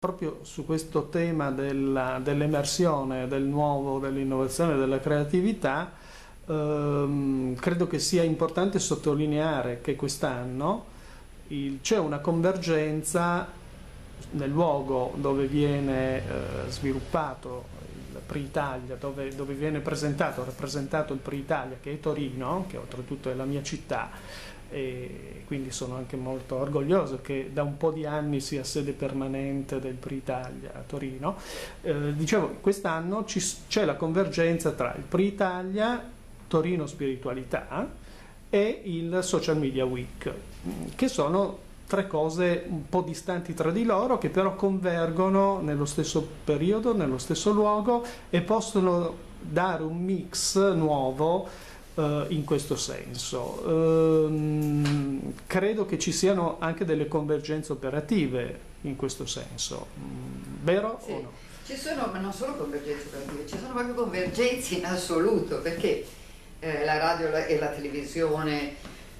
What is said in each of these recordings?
proprio su questo tema dell'emersione, del nuovo, dell'innovazione, della creatività, credo che sia importante sottolineare che quest'anno c'è una convergenza nel luogo dove viene sviluppato il Pre-Italia, dove viene rappresentato il Pre-Italia, che è Torino, che oltretutto è la mia città, e quindi sono anche molto orgoglioso che da un po' di anni sia sede permanente del Pre-Italia a Torino. Dicevo, quest'anno c'è la convergenza tra il Pre-Italia, Torino Spiritualità e il Social Media Week, che sono tre cose un po' distanti tra di loro, che però convergono nello stesso periodo, nello stesso luogo, e possono dare un mix nuovo in questo senso. Credo che ci siano anche delle convergenze operative in questo senso, vero sì, o no? Ci sono, ma non solo convergenze operative, ci sono proprio convergenze in assoluto, perché la radio e la televisione,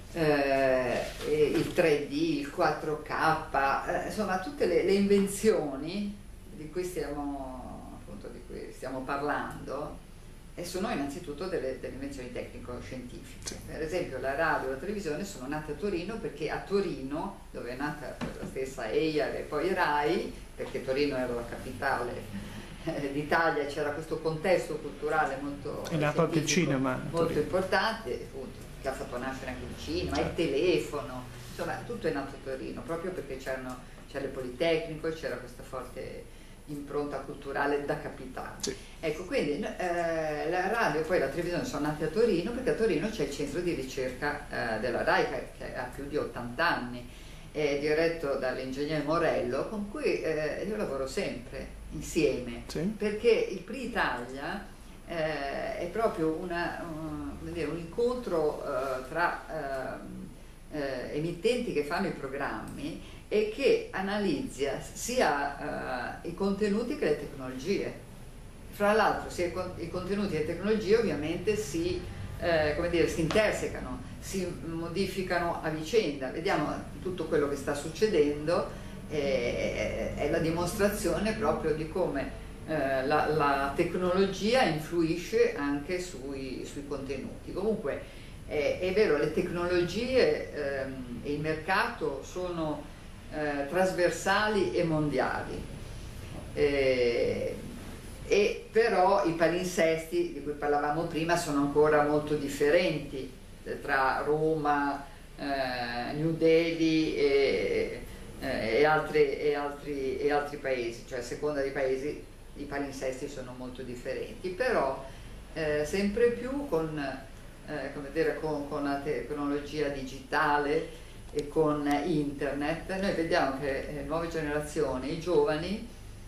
il 3D, il 4K, insomma tutte le invenzioni di cui stiamo parlando, e sono innanzitutto delle invenzioni tecnico-scientifiche. Sì. Per esempio la radio e la televisione sono nate a Torino perché a Torino, dove è nata la stessa EIA e poi RAI, perché Torino era la capitale d'Italia, c'era questo contesto culturale molto È nato anche il cinema, molto importante, appunto, che ha fatto nascere anche il cinema, certo, il telefono, insomma tutto è nato a Torino, proprio perché c'era il Politecnico, c'era questa forte impronta culturale da capitale. Sì. Ecco, quindi la radio e poi la televisione sono nate a Torino perché a Torino c'è il centro di ricerca della RAI, che ha più di 80 anni, è diretto dall'ingegnere Morello, con cui io lavoro sempre insieme, sì, perché il Pre-Italia è proprio un incontro tra emittenti che fanno i programmi e che analizza sia i contenuti che le tecnologie. Fra l'altro sia i contenuti e le tecnologie ovviamente si intersecano, si modificano a vicenda. Vediamo tutto quello che sta succedendo, è la dimostrazione proprio di come la tecnologia influisce anche sui contenuti. Comunque è vero, le tecnologie e il mercato sono trasversali e mondiali, e però i palinsesti di cui parlavamo prima sono ancora molto differenti tra Roma, New Delhi e altri paesi, cioè a seconda dei paesi i palinsesti sono molto differenti, però sempre più con la tecnologia digitale e con internet noi vediamo che le nuove generazioni, i giovani,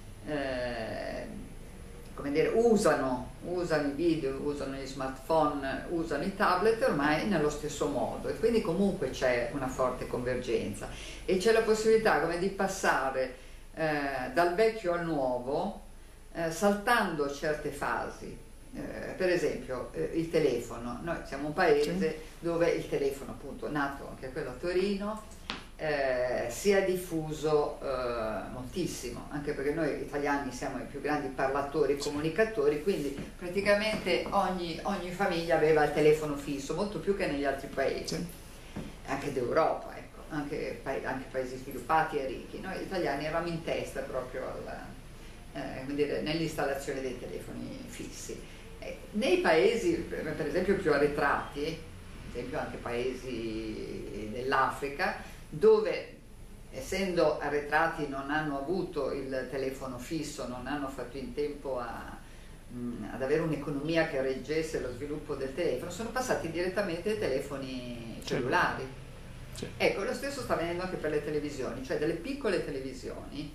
usano i video, usano gli smartphone, usano i tablet ormai nello stesso modo, e quindi comunque c'è una forte convergenza e c'è la possibilità di passare dal vecchio al nuovo, saltando certe fasi. Per esempio il telefono, noi siamo un paese dove il telefono, appunto, nato anche quello a Torino, si è diffuso moltissimo, anche perché noi italiani siamo i più grandi parlatori e comunicatori, quindi praticamente ogni famiglia aveva il telefono fisso, molto più che negli altri paesi, anche d'Europa, ecco, anche paesi sviluppati e ricchi. Noi italiani eravamo in testa proprio nell'installazione dei telefoni fissi. Nei paesi per esempio più arretrati, per esempio anche paesi dell'Africa, dove essendo arretrati non hanno avuto il telefono fisso, non hanno fatto in tempo ad avere un'economia che reggesse lo sviluppo del telefono, sono passati direttamente ai telefoni cellulari. Ecco, lo stesso sta avvenendo anche per le televisioni, cioè delle piccole televisioni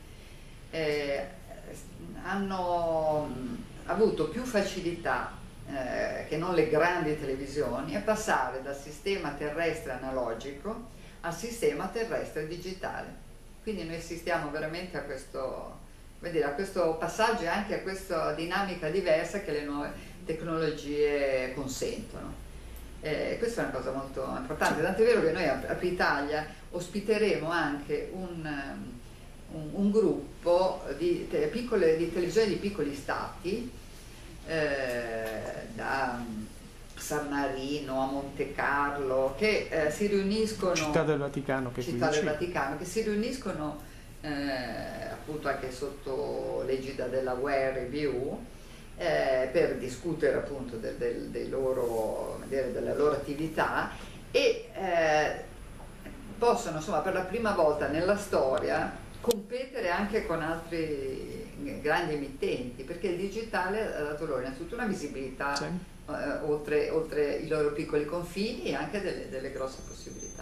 hanno avuto più facilità che non le grandi televisioni a passare dal sistema terrestre analogico al sistema terrestre digitale. Quindi noi assistiamo veramente a questo passaggio e anche a questa dinamica diversa che le nuove tecnologie consentono. Questa è una cosa molto importante, tant'è vero che noi a Pre-Italia ospiteremo anche un gruppo di televisione di piccoli stati, da San Marino a Monte Carlo, che si riuniscono, Città del Vaticano, che si riuniscono appunto anche sotto l'egida della Well Review, per discutere appunto della loro attività, e possono, insomma, per la prima volta nella storia competere anche con altri grandi emittenti, perché il digitale ha dato loro innanzitutto una visibilità, sì, oltre i loro piccoli confini, e anche delle grosse possibilità.